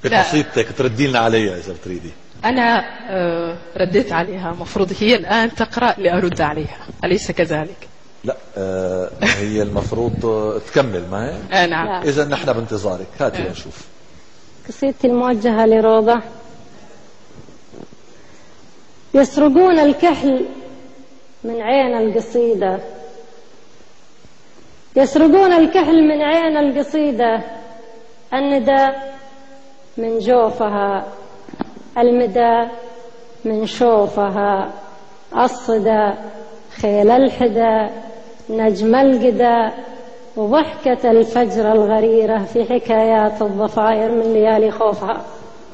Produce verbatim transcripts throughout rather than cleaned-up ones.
بقصيدتك تردي لنا عليها إذا بتريدي. أنا رديت عليها، مفروض هي الآن تقرأ لأرد عليها، أليس كذلك؟ لا آه هي المفروض تكمل، ما هي؟ آه نعم. إذا نحن بانتظارك، هاتي لنشوف. قصيدتي الموجهة لروضة. يسرقون الكحل من عين القصيدة، يسرقون الكحل من عين القصيدة، الندى من جوفها، المدى من شوفها، الصدى خيل الحدى، نجم القدى، وضحكة الفجر الغريرة في حكايات الضفائر من ليالي خوفها.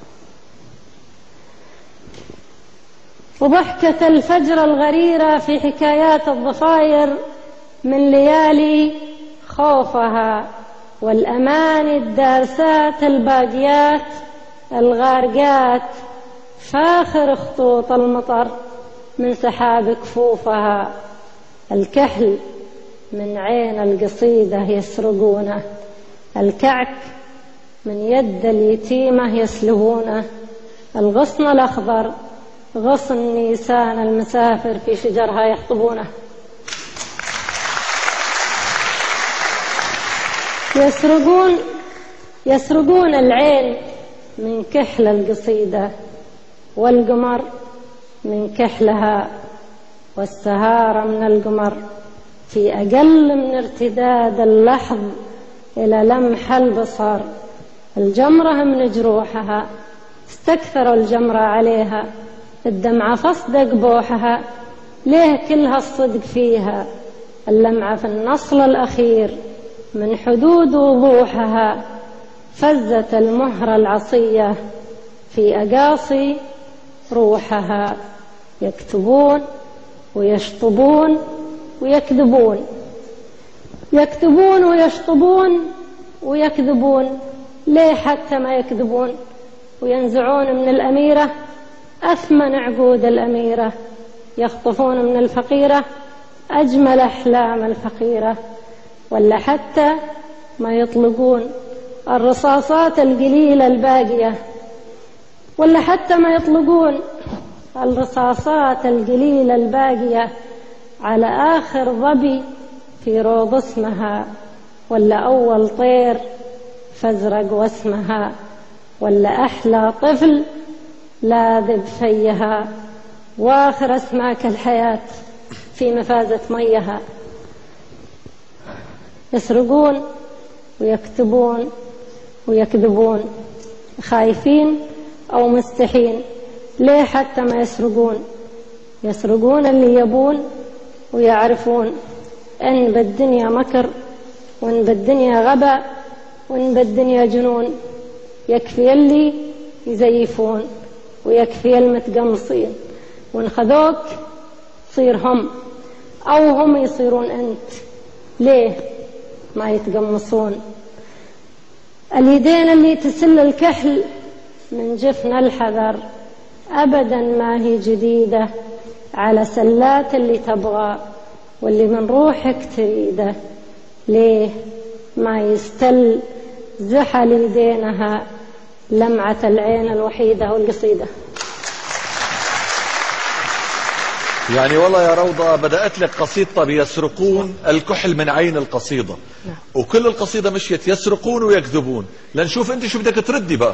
وضحكة الفجر الغريرة في حكايات الضفائر من ليالي خوفها، والأماني الدارسات الباقيات الغارقات، فاخر خطوط المطر من سحاب كفوفها. الكحل من عين القصيدة يسرقونه، الكعك من يد اليتيمة يسلبونه، الغصن الأخضر غصن نيسان المسافر في شجرها يحطبونه. يسرقون يسرقون العين من كحل القصيدة، والقمر من كحلها، والسهارة من القمر في أقل من ارتداد اللحظ إلى لمح البصر. الجمرة من جروحها استكثر الجمرة عليها، الدمعة فصدق بوحها، ليه كلها الصدق فيها، اللمعة في النصل الأخير من حدود وضوحها، فزت المهرة العصية في أقاصي روحها. يكتبون ويشطبون ويكذبون، يكتبون ويشطبون ويكذبون، ليه حتى ما يكذبون وينزعون من الأميرة أثمن عقود الأميرة، يخطفون من الفقيرة أجمل أحلام الفقيرة، ولا حتى ما يطلقون الرصاصات القليلة الباقية، ولا حتى ما يطلقون الرصاصات القليلة الباقية على آخر ظبي في روض اسمها، ولا أول طير فازرق واسمها، ولا أحلى طفل لاذب فيها، وآخر أسماك الحياة في مفازة ميها. يسرقون ويكتبون ويكذبون، خايفين أو مستحين، ليه حتى ما يسرقون؟ يسرقون اللي يبون ويعرفون إن بالدنيا مكر، وإن بالدنيا غباء، وإن بالدنيا جنون. يكفي اللي يزيفون ويكفي المتقمصين، وإن خذوك تصير هم أو هم يصيرون أنت، ليه ما يتقمصون؟ اليدين اللي تسل الكحل من جفن الحذر أبدا ما هي جديدة على سلات اللي تبغى واللي من روحك تريده، ليه ما يستل زحل يدينها لمعة العين الوحيدة والقصيدة. يعني والله يا روضة بدأت لك قصيدة بيسرقون الكحل من عين القصيدة، وكل القصيدة مشيت يسرقون ويكذبون. لنشوف انت شو بدك تردي بقى.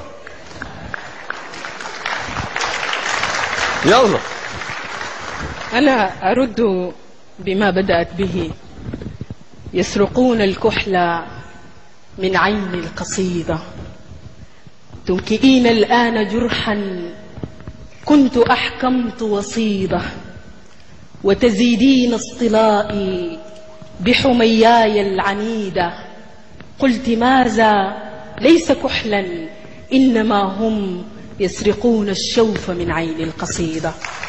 يلا. أنا أرد بما بدأت به. يسرقون الكحل من عين القصيدة، تنكئين الآن جرحا كنت أحكمت وصيدة، وتزيدين اصطلائي بحمياي العنيدة. قلت ماذا ليس كحلا، إنما هم يسرقون الشوف من عين القصيدة.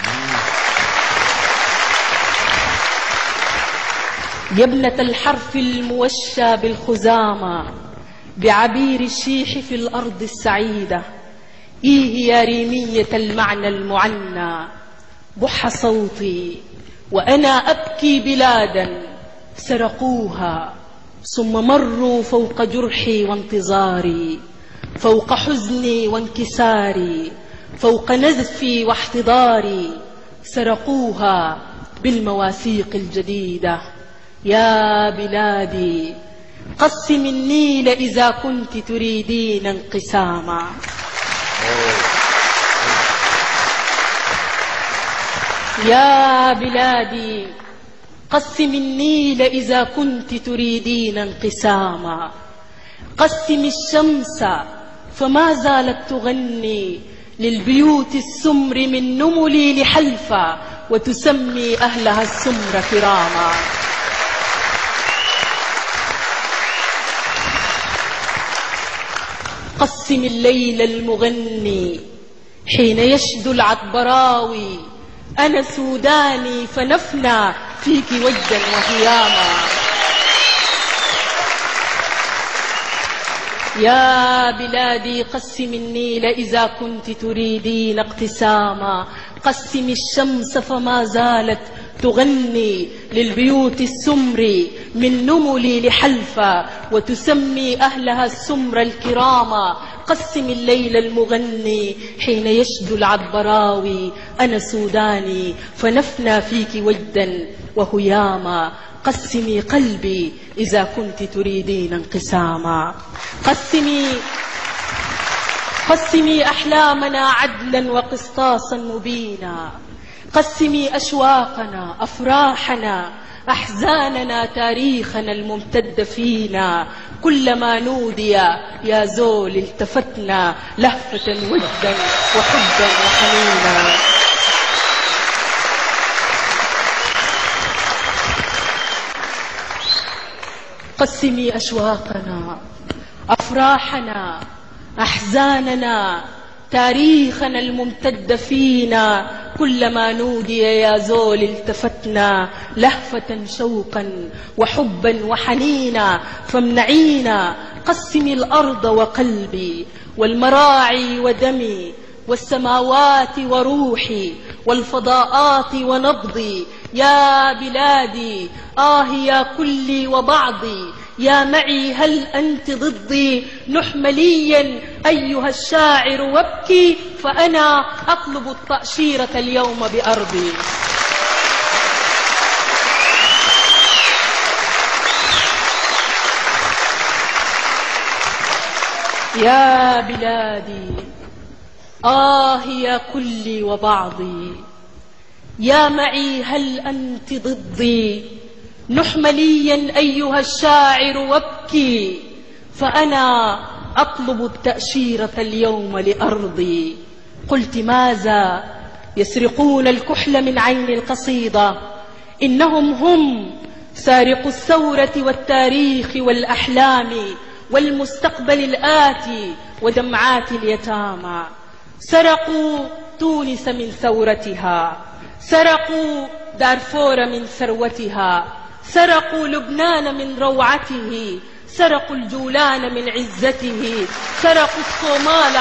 يا ابنة الحرف الموشى بالخزامة بعبير الشيح في الأرض السعيدة، إيه يا ريمية المعنى المعنى، بح صوتي وأنا أبكي بلادا سرقوها ثم مروا فوق جرحي وانتظاري، فوق حزني وانكساري، فوق نزفي واحتضاري، سرقوها بالمواثيق الجديدة. يا بلادي قسم النيل إذا كنت تريدين انقساما. يا بلادي قسم النيل إذا كنت تريدين انقساما. قسم الشمس فما زالت تغني للبيوت السمر من نملي لحلفا، وتسمي أهلها السمر كراما. قسم الليل المغني حين يشدو العطبراوي، أنا سوداني فنفنى فيك وجدا وهياما. يا بلادي قسم النيل إذا كنت تريدين اقتساما. قسم الشمس فما زالت تغني للبيوت السمر من نملي لحلفا، وتسمي أهلها السمر الكراما. قسم الليل المغني حين يشدو العطبراوي، أنا سوداني فنفنى فيك وجدا وهياما. قسمي قلبي إذا كنت تريدين انقساما. قسمي قسمي أحلامنا عدلا وقسطاسا مبينا. قسمي أشواقنا أفراحنا أحزاننا تاريخنا الممتد فينا. كلما نودي يا زول التفتنا لهفة وجدا وحبا وحنينا. قسمي أشواقنا أفراحنا أحزاننا تاريخنا الممتد فينا. كلما نودي يا زول التفتنا لهفة شوقا وحبا وحنينا. فامنعينا قسمي الأرض وقلبي والمراعي ودمي والسماوات وروحي والفضاءات ونبضي. يا بلادي آه يا كلي وبعضي، يا معي هل أنت ضدي؟ نح مليا أيها الشاعر وابكي، فأنا أطلب التأشيرة اليوم بأرضي. يا بلادي آه يا كلي وبعضي، يا معي هل أنت ضدي؟ نح مليا أيها الشاعر وابكي، فأنا أطلب التأشيرة اليوم لأرضي. قلت ماذا يسرقون الكحل من عين القصيدة؟ إنهم هم سارقو الثورة والتاريخ والأحلام والمستقبل الآتي ودمعات اليتامى. سرقوا تونس من ثورتها، سرقوا دارفور من ثروتها، سرقوا لبنان من روعته، سرقوا الجولان من عزته، سرقوا الصومال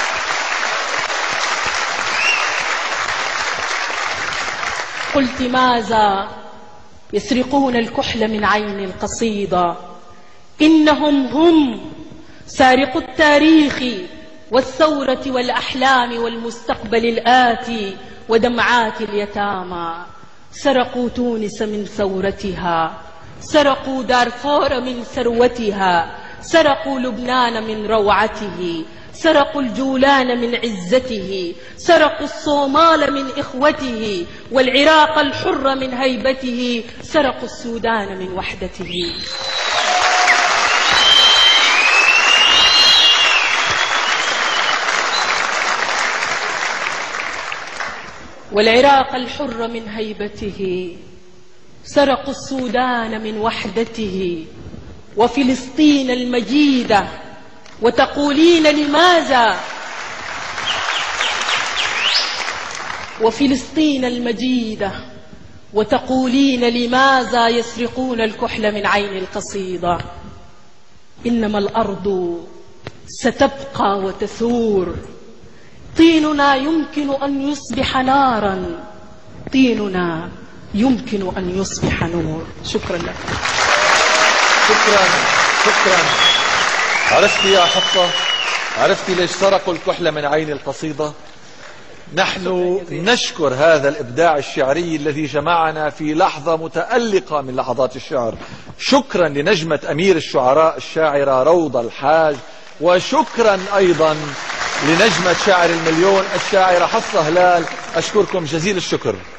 قلت ماذا يسرقون الكحل من عين القصيدة؟ إنهم هم سارقو التاريخ والثورة والأحلام والمستقبل الآتي ودمعات اليتامى. سرقوا تونس من ثورتها، سرقوا دارفور من ثروتها، سرقوا لبنان من روعته، سرقوا الجولان من عزته، سرقوا الصومال من إخوته، والعراق الحر من هيبته، سرقوا السودان من وحدته. والعراق الحر من هيبته، سرقوا السودان من وحدته، وفلسطين المجيدة. وتقولين لماذا وفلسطين المجيدة وتقولين لماذا يسرقون الكحل من عين القصيدة؟ إنما الأرض ستبقى وتثور، طيننا يمكن أن يصبح نارا، طيننا يمكن أن يصبح نور. شكرا لك. شكرا شكرا. عرفت يا حفصة، عرفتي ليش سرقوا الكحل من عين القصيدة؟ نحن نشكر هذا الإبداع الشعري الذي جمعنا في لحظة متألقة من لحظات الشعر. شكرا لنجمة أمير الشعراء الشاعرة روضة الحاج، وشكرا أيضا لنجمة شاعر المليون الشاعرة حفصة هلال. أشكركم جزيل الشكر.